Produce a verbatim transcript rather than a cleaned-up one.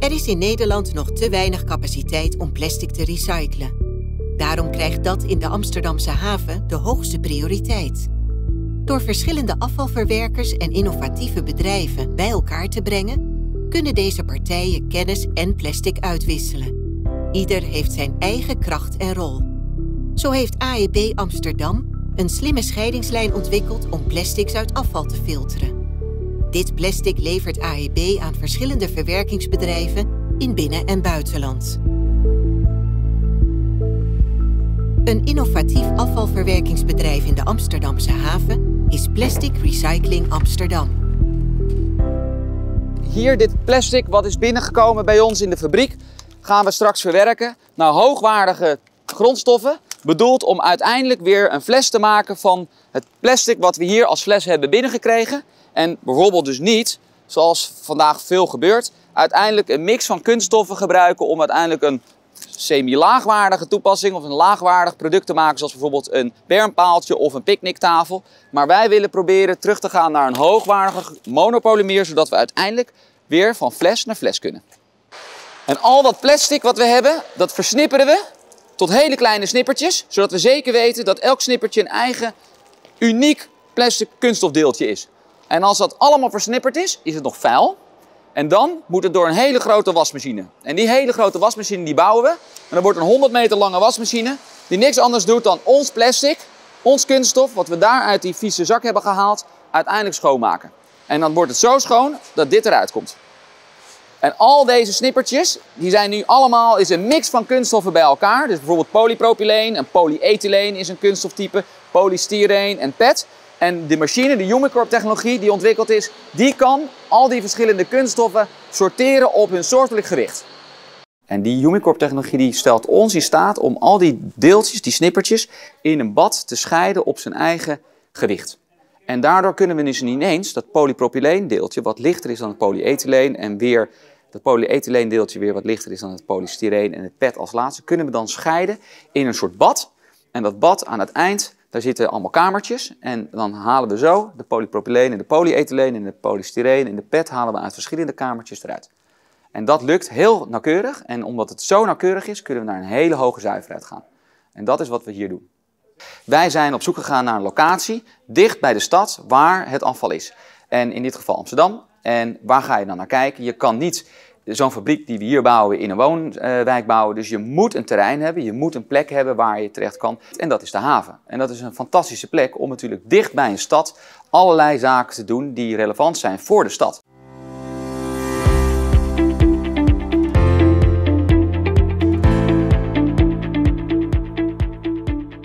Er is in Nederland nog te weinig capaciteit om plastic te recyclen. Daarom krijgt dat in de Amsterdamse haven de hoogste prioriteit. Door verschillende afvalverwerkers en innovatieve bedrijven bij elkaar te brengen, kunnen deze partijen kennis en plastic uitwisselen. Ieder heeft zijn eigen kracht en rol. Zo heeft A E B Amsterdam een slimme scheidingslijn ontwikkeld om plastics uit afval te filteren. Dit plastic levert A E B aan verschillende verwerkingsbedrijven in binnen- en buitenland. Een innovatief afvalverwerkingsbedrijf in de Amsterdamse haven is Plastic Recycling Amsterdam. Hier, dit plastic wat is binnengekomen bij ons in de fabriek, gaan we straks verwerken naar hoogwaardige grondstoffen. Bedoeld om uiteindelijk weer een fles te maken van het plastic wat we hier als fles hebben binnengekregen. En bijvoorbeeld dus niet, zoals vandaag veel gebeurt, uiteindelijk een mix van kunststoffen gebruiken om uiteindelijk een semi-laagwaardige toepassing of een laagwaardig product te maken, zoals bijvoorbeeld een bermpaaltje of een picknicktafel. Maar wij willen proberen terug te gaan naar een hoogwaardige monopolymeer, zodat we uiteindelijk weer van fles naar fles kunnen. En al dat plastic wat we hebben, dat versnipperen we tot hele kleine snippertjes, zodat we zeker weten dat elk snippertje een eigen, uniek plastic kunststofdeeltje is. En als dat allemaal versnipperd is, is het nog vuil. En dan moet het door een hele grote wasmachine. En die hele grote wasmachine die bouwen we. En dan wordt een honderd meter lange wasmachine die niks anders doet dan ons plastic, ons kunststof, wat we daar uit die vieze zak hebben gehaald, uiteindelijk schoonmaken. En dan wordt het zo schoon dat dit eruit komt. En al deze snippertjes, die zijn nu allemaal, is een mix van kunststoffen bij elkaar. Dus bijvoorbeeld polypropyleen en polyethyleen is een kunststoftype, polystyreen en P E T. En de machine, de Umicorp technologie die ontwikkeld is, die kan al die verschillende kunststoffen sorteren op hun soortelijk gewicht. En die Umicorp technologie die stelt ons in staat om al die deeltjes, die snippertjes, in een bad te scheiden op zijn eigen gewicht. En daardoor kunnen we dus ineens dat polypropyleen deeltje wat lichter is dan het polyethyleen en weer dat polyethyleen deeltje weer wat lichter is dan het polystyreen en het P E T als laatste, kunnen we dan scheiden in een soort bad. En dat bad aan het eind, daar zitten allemaal kamertjes en dan halen we zo de polypropyleen en de polyethyleen en de polystyreen en de P E T halen we uit verschillende kamertjes eruit. En dat lukt heel nauwkeurig en omdat het zo nauwkeurig is, kunnen we naar een hele hoge zuiverheid gaan. En dat is wat we hier doen. Wij zijn op zoek gegaan naar een locatie dicht bij de stad waar het afval is. En in dit geval Amsterdam. En waar ga je dan naar kijken? Je kan niet zo'n fabriek die we hier bouwen in een woonwijk bouwen. Dus je moet een terrein hebben, je moet een plek hebben waar je terecht kan. En dat is de haven. En dat is een fantastische plek om natuurlijk dicht bij een stad allerlei zaken te doen die relevant zijn voor de stad.